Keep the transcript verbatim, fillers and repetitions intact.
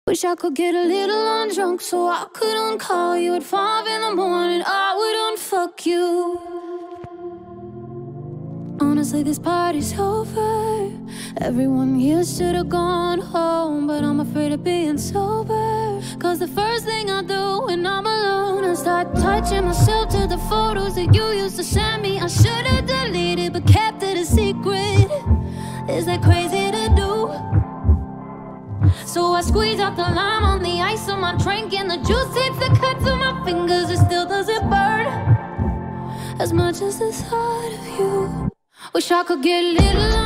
Wish I could get a little undrunk so I could uncall you at five in the morning. I would unfuck you. Honestly, this party's over. Everyone here should have gone home, but I'm afraid of being sober. Cause the first thing I do when I'm alone, I start touching myself to the photos that you used to send me. I should have deleted but kept it a secret. Is that crazy to do? So I squeeze out the lime on the ice on my drink, and the juice takes the cuts on my fingers. It still doesn't burn as much as the thought of you. Wish I could get a little